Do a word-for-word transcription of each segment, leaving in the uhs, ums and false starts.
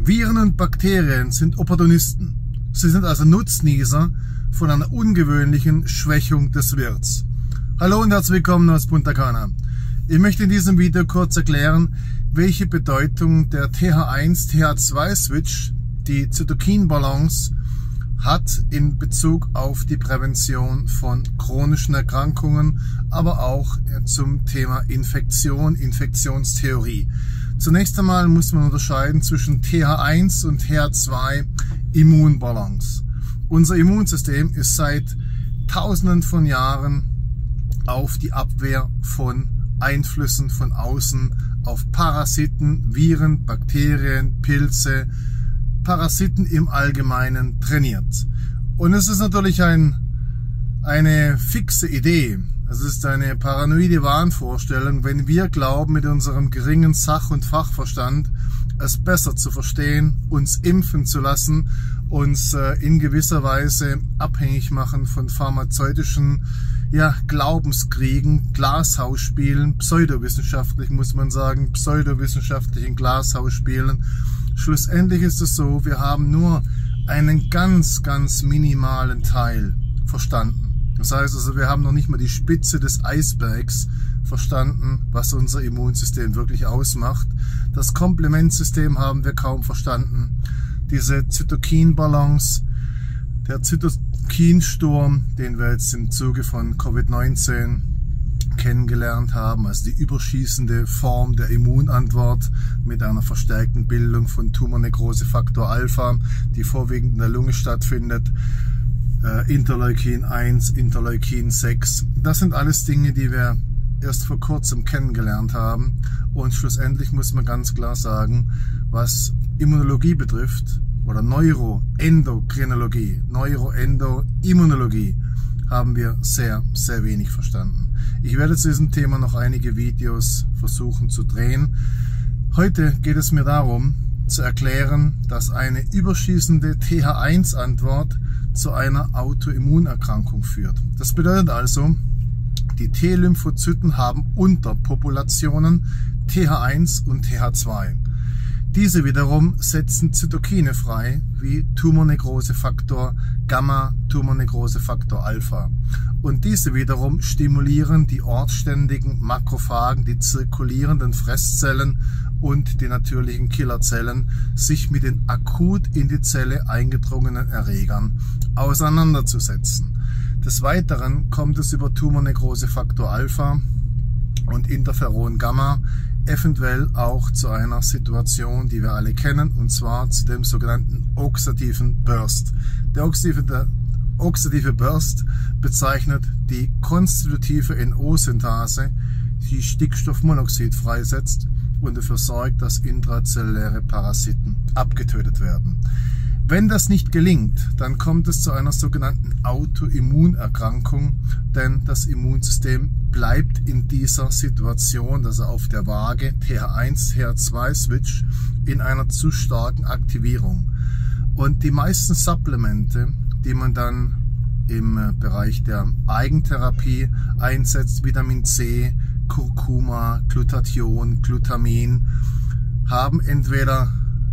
Viren und Bakterien sind Opportunisten. Sie sind also Nutznießer von einer ungewöhnlichen Schwächung des Wirts. Hallo und herzlich willkommen aus Punta Cana. Ich möchte in diesem Video kurz erklären, welche Bedeutung der T H eins T H zwei Switch, die Zytokinbalance, hat in Bezug auf die Prävention von chronischen Erkrankungen, aber auch zum Thema Infektion, Infektionstheorie. Zunächst einmal muss man unterscheiden zwischen T H eins und T H zwei Immunbalance. Unser Immunsystem ist seit Tausenden von Jahren auf die Abwehr von Einflüssen von außen, auf Parasiten, Viren, Bakterien, Pilze, Parasiten im Allgemeinen trainiert. Und es ist natürlich ein, eine fixe Idee. Es ist eine paranoide Wahnvorstellung, wenn wir glauben, mit unserem geringen Sach- und Fachverstand es besser zu verstehen, uns impfen zu lassen, uns äh, in gewisser Weise abhängig machen von pharmazeutischen ja, Glaubenskriegen, Glashausspielen, pseudowissenschaftlich muss man sagen, pseudowissenschaftlichen Glashausspielen. Schlussendlich ist es so, wir haben nur einen ganz, ganz minimalen Teil verstanden. Das heißt also, wir haben noch nicht mal die Spitze des Eisbergs verstanden, was unser Immunsystem wirklich ausmacht. Das Komplementsystem haben wir kaum verstanden. Diese Zytokinbalance, der Zytokinsturm, den wir jetzt im Zuge von Covid neunzehn kennengelernt haben, also die überschießende Form der Immunantwort mit einer verstärkten Bildung von Tumornekrosefaktor Alpha, die vorwiegend in der Lunge stattfindet, äh, Interleukin eins, Interleukin sechs. Das sind alles Dinge, die wir erst vor kurzem kennengelernt haben, und schlussendlich muss man ganz klar sagen, was Immunologie betrifft oder Neuroendokrinologie, Neuroendoimmunologie, haben wir sehr, sehr wenig verstanden. Ich werde zu diesem Thema noch einige Videos versuchen zu drehen. Heute geht es mir darum, zu erklären, dass eine überschießende T H eins Antwort zu einer Autoimmunerkrankung führt. Das bedeutet also, die T-Lymphozyten haben Unterpopulationen T H eins und T H zwei. Diese wiederum setzen Zytokine frei, wie Tumornekrosefaktor Gamma, Tumornekrosefaktor Alpha. Und diese wiederum stimulieren die ortsständigen Makrophagen, die zirkulierenden Fresszellen und die natürlichen Killerzellen, sich mit den akut in die Zelle eingedrungenen Erregern auseinanderzusetzen. Des Weiteren kommt es über Tumornekrosefaktor Alpha und Interferon Gamma eventuell auch zu einer Situation, die wir alle kennen, und zwar zu dem sogenannten oxidativen Burst. Der oxidative, der oxidative Burst bezeichnet die konstitutive N O-Synthase, die Stickstoffmonoxid freisetzt und dafür sorgt, dass intrazelluläre Parasiten abgetötet werden. Wenn das nicht gelingt, dann kommt es zu einer sogenannten Autoimmunerkrankung, denn das Immunsystem bleibt in dieser Situation, also auf der Waage T H eins T H zwei Switch, in einer zu starken Aktivierung. Und die meisten Supplemente, die man dann im Bereich der Eigentherapie einsetzt, Vitamin C, Kurkuma, Glutathion, Glutamin, haben entweder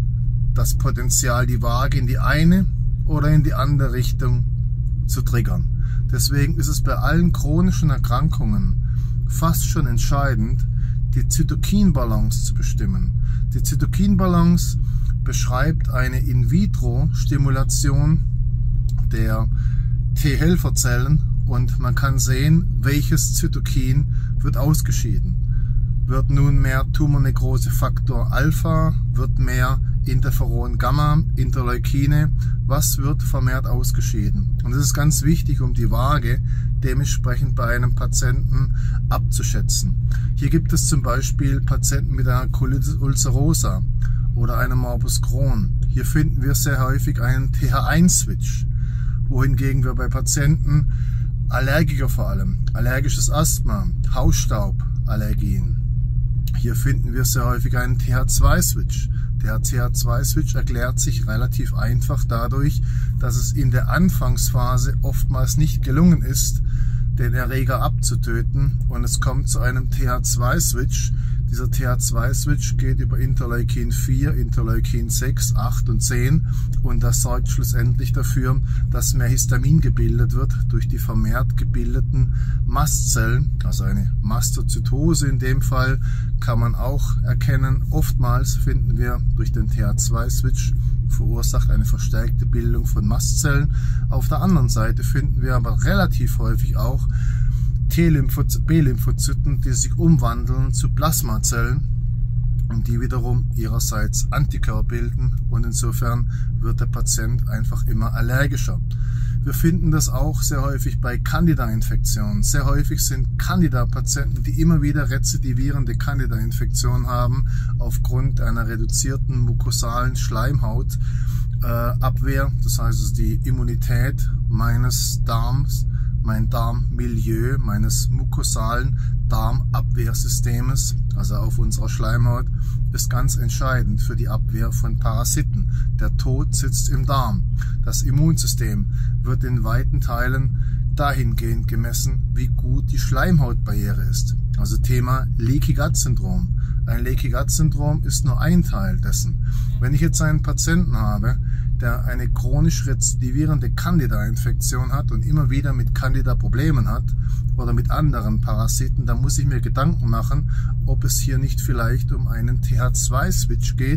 das Potenzial, die Waage in die eine oder in die andere Richtung zu triggern. Deswegen ist es bei allen chronischen Erkrankungen fast schon entscheidend, die Zytokinbalance zu bestimmen. Die Zytokinbalance beschreibt eine In-vitro-Stimulation der T-Helferzellen und man kann sehen, welches Zytokin wird ausgeschieden. Wird nun mehr Tumornekrosefaktor Alpha, wird mehr Interferon Gamma, Interleukine, was wird vermehrt ausgeschieden? Und das ist ganz wichtig, um die Waage dementsprechend bei einem Patienten abzuschätzen. Hier gibt es zum Beispiel Patienten mit einer Colitis ulcerosa oder einem Morbus Crohn. Hier finden wir sehr häufig einen T H eins Switch, wohingegen wir bei Patienten, Allergiker vor allem, allergisches Asthma, Hausstauballergien, hier finden wir sehr häufig einen T H zwei Switch. Der T H zwei Switch erklärt sich relativ einfach dadurch, dass es in der Anfangsphase oftmals nicht gelungen ist, den Erreger abzutöten, und es kommt zu einem T H zwei Switch. Dieser T H zwei Switch geht über Interleukin vier, Interleukin sechs, acht und zehn und das sorgt schlussendlich dafür, dass mehr Histamin gebildet wird durch die vermehrt gebildeten Mastzellen, also eine Mastozytose in dem Fall kann man auch erkennen. Oftmals finden wir durch den T H zwei Switch verursacht eine verstärkte Bildung von Mastzellen. Auf der anderen Seite finden wir aber relativ häufig auch B-Lymphozyten, die sich umwandeln zu Plasmazellen und die wiederum ihrerseits Antikörper bilden und insofern wird der Patient einfach immer allergischer. Wir finden das auch sehr häufig bei Candida-Infektionen. Sehr häufig sind Candida-Patienten, die immer wieder rezidivierende Candida-Infektionen haben, aufgrund einer reduzierten mukosalen Schleimhautabwehr. Äh, das heißt, die Immunität meines Darms, mein Darmmilieu, meines mukosalen Darmabwehrsystems, also auf unserer Schleimhaut, ist ganz entscheidend für die Abwehr von Parasiten. Der Tod sitzt im Darm. Das Immunsystem wird in weiten Teilen dahingehend gemessen, wie gut die Schleimhautbarriere ist. Also Thema Leaky Gut Syndrom. Ein Leaky Gut Syndrom ist nur ein Teil dessen. Wenn ich jetzt einen Patienten habe, der eine chronisch rezidivierende Candida-Infektion hat und immer wieder mit Candida Problemen hat oder mit anderen Parasiten, dann muss ich mir Gedanken machen, ob es hier nicht vielleicht um einen T H zwei Switch geht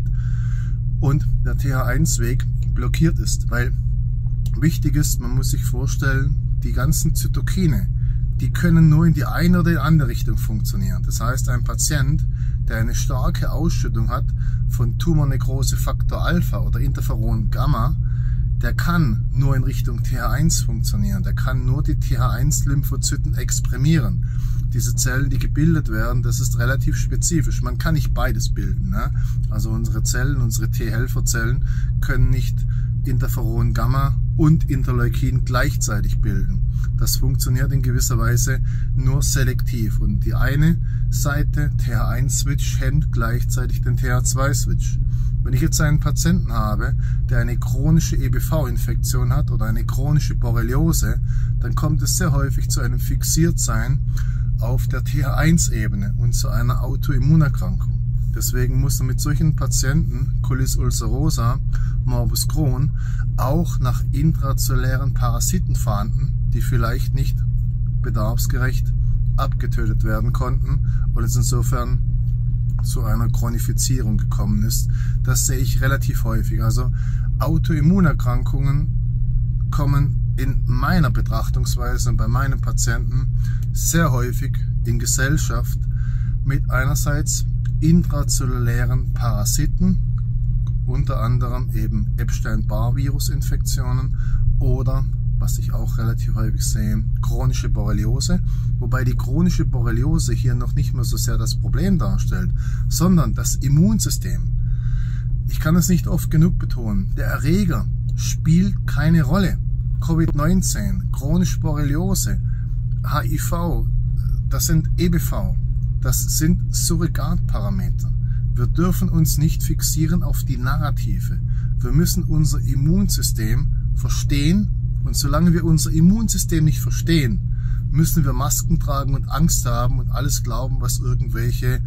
und der T H eins Weg blockiert ist. Weil wichtig ist, man muss sich vorstellen, die ganzen Zytokine, die können nur in die eine oder die andere Richtung funktionieren. Das heißt, ein Patient, der eine starke Ausschüttung hat von Tumornekrose Faktor Alpha oder Interferon Gamma, der kann nur in Richtung T H eins funktionieren. Der kann nur die T H eins Lymphozyten exprimieren. Diese Zellen, die gebildet werden, das ist relativ spezifisch. Man kann nicht beides bilden. Ne? Also unsere Zellen, unsere T-Helferzellen können nicht Interferon Gamma und Interleukin gleichzeitig bilden. Das funktioniert in gewisser Weise nur selektiv. Und die eine Seite, T H eins Switch, hemmt gleichzeitig den T H zwei Switch. Wenn ich jetzt einen Patienten habe, der eine chronische E B V-Infektion hat oder eine chronische Borreliose, dann kommt es sehr häufig zu einem Fixiertsein auf der T H eins Ebene und zu einer Autoimmunerkrankung. Deswegen muss man mit solchen Patienten, Colitis ulcerosa, Morbus Crohn, auch nach intrazellulären Parasiten fahnden, die vielleicht nicht bedarfsgerecht abgetötet werden konnten und es insofern zu einer Chronifizierung gekommen ist. Das sehe ich relativ häufig. Also Autoimmunerkrankungen kommen in meiner Betrachtungsweise und bei meinen Patienten sehr häufig in Gesellschaft mit einerseits intrazellulären Parasiten, unter anderem eben Epstein-Barr-Virus-Infektionen oder, was ich auch relativ häufig sehe, chronische Borreliose, wobei die chronische Borreliose hier noch nicht mehr so sehr das Problem darstellt, sondern das Immunsystem. Ich kann es nicht oft genug betonen, der Erreger spielt keine Rolle. Covid neunzehn, chronische Borreliose, H I V, das sind E B V, das sind Surrogatparameter. Wir dürfen uns nicht fixieren auf die Narrative. Wir müssen unser Immunsystem verstehen und solange wir unser Immunsystem nicht verstehen, müssen wir Masken tragen und Angst haben und alles glauben, was irgendwelche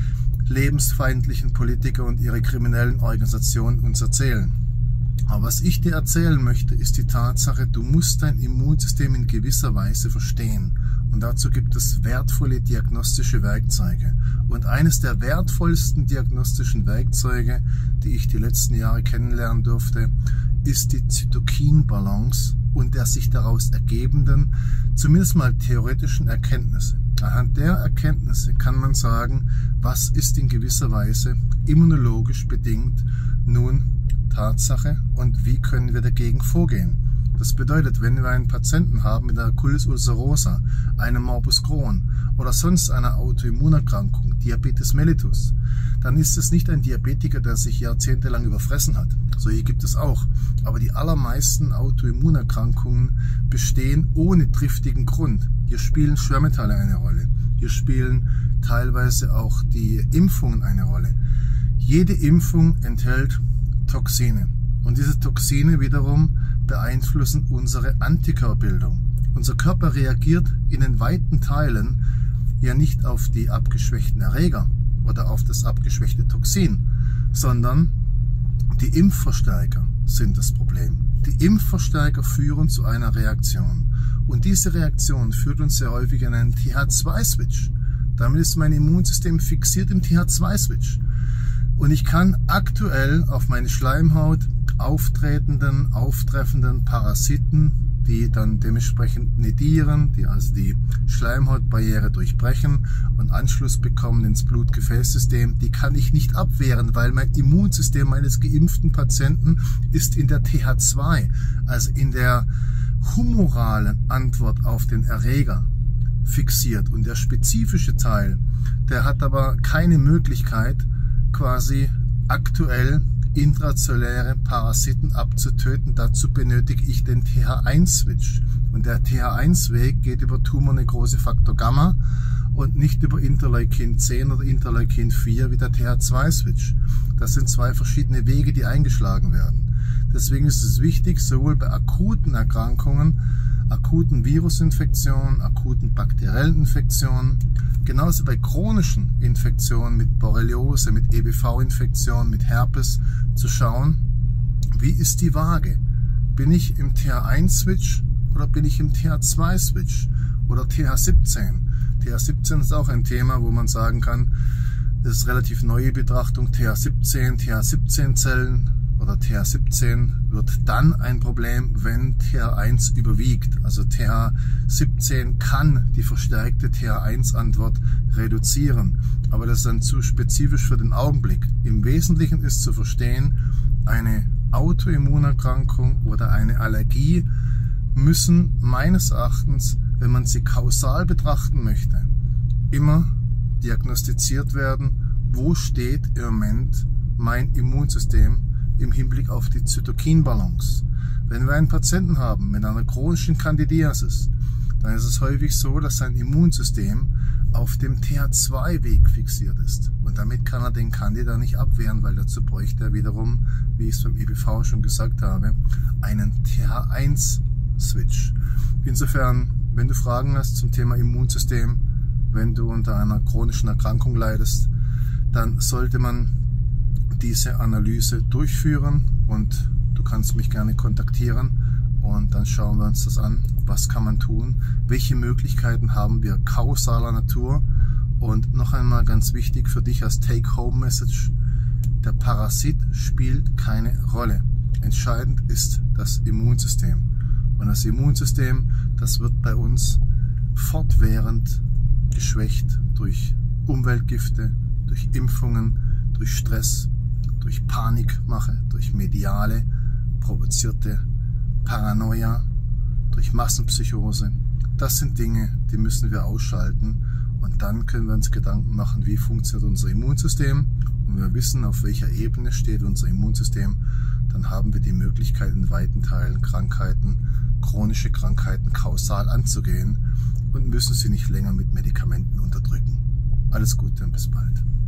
lebensfeindlichen Politiker und ihre kriminellen Organisationen uns erzählen. Aber was ich dir erzählen möchte, ist die Tatsache, du musst dein Immunsystem in gewisser Weise verstehen. Und dazu gibt es wertvolle diagnostische Werkzeuge. Und eines der wertvollsten diagnostischen Werkzeuge, die ich die letzten Jahre kennenlernen durfte, ist die Zytokinbalance und der sich daraus ergebenden, zumindest mal theoretischen Erkenntnisse. Anhand der Erkenntnisse kann man sagen, was ist in gewisser Weise immunologisch bedingt nun Tatsache und wie können wir dagegen vorgehen. Das bedeutet, wenn wir einen Patienten haben mit einer Colitis ulcerosa, einem Morbus Crohn oder sonst einer Autoimmunerkrankung, Diabetes mellitus, dann ist es nicht ein Diabetiker, der sich jahrzehntelang überfressen hat. Solche gibt es auch. Aber die allermeisten Autoimmunerkrankungen bestehen ohne triftigen Grund. Hier spielen Schwermetalle eine Rolle. Hier spielen teilweise auch die Impfungen eine Rolle. Jede Impfung enthält Toxine. Und diese Toxine wiederum beeinflussen unsere Antikörperbildung. Unser Körper reagiert in den weiten Teilen ja nicht auf die abgeschwächten Erreger oder auf das abgeschwächte Toxin, sondern die Impfverstärker sind das Problem. Die Impfverstärker führen zu einer Reaktion. Und diese Reaktion führt uns sehr häufig in einen T H zwei Switch. Damit ist mein Immunsystem fixiert im T H zwei Switch. Und ich kann aktuell auf meine Schleimhaut auftretenden, auftreffenden Parasiten, die dann dementsprechend nidieren, die also die Schleimhautbarriere durchbrechen und Anschluss bekommen ins Blutgefäßsystem, die kann ich nicht abwehren, weil mein Immunsystem meines geimpften Patienten ist in der T H zwei, also in der humoralen Antwort auf den Erreger fixiert. Und der spezifische Teil, der hat aber keine Möglichkeit, quasi aktuell intrazelluläre Parasiten abzutöten. Dazu benötige ich den T H eins Switch. Und der T H eins Weg geht über Tumornekrose Faktor Gamma und nicht über Interleukin zehn oder Interleukin vier wie der T H zwei Switch. Das sind zwei verschiedene Wege, die eingeschlagen werden. Deswegen ist es wichtig, sowohl bei akuten Erkrankungen, akuten Virusinfektionen, akuten bakteriellen Infektionen, genauso bei chronischen Infektionen mit Borreliose, mit E B V-Infektionen, mit Herpes, zu schauen, wie ist die Waage? Bin ich im T H eins Switch oder bin ich im T H zwei Switch oder T H siebzehn? T H siebzehn ist auch ein Thema, wo man sagen kann, das ist relativ neue Betrachtung, T H siebzehn, T H siebzehn Zellen oder T H siebzehn wird dann ein Problem, wenn T H eins überwiegt. Also T H siebzehn kann die verstärkte T H eins Antwort reduzieren. Aber das ist dann zu spezifisch für den Augenblick. Im Wesentlichen ist zu verstehen, eine Autoimmunerkrankung oder eine Allergie müssen meines Erachtens, wenn man sie kausal betrachten möchte, immer diagnostiziert werden, wo steht im Moment mein Immunsystem im Hinblick auf die Zytokinbalance. Wenn wir einen Patienten haben mit einer chronischen Candidiasis, dann ist es häufig so, dass sein Immunsystem auf dem T H zwei Weg fixiert ist. Und damit kann er den Candida nicht abwehren, weil dazu bräuchte er wiederum, wie ich es beim E B V schon gesagt habe, einen T H eins Switch. Insofern, wenn du Fragen hast zum Thema Immunsystem, wenn du unter einer chronischen Erkrankung leidest, dann sollte man diese Analyse durchführen und du kannst mich gerne kontaktieren und dann schauen wir uns das an, was kann man tun, welche Möglichkeiten haben wir kausaler Natur und noch einmal ganz wichtig für dich als Take-Home-Message, der Parasit spielt keine Rolle. Entscheidend ist das Immunsystem und das Immunsystem, das wird bei uns fortwährend geschwächt durch Umweltgifte, durch Impfungen, durch Stress, durch Panikmache, durch mediale, provozierte Paranoia, durch Massenpsychose. Das sind Dinge, die müssen wir ausschalten und dann können wir uns Gedanken machen, wie funktioniert unser Immunsystem und wir wissen, auf welcher Ebene steht unser Immunsystem, dann haben wir die Möglichkeit, in weiten Teilen Krankheiten, chronische Krankheiten kausal anzugehen und müssen sie nicht länger mit Medikamenten unterdrücken. Alles Gute und bis bald.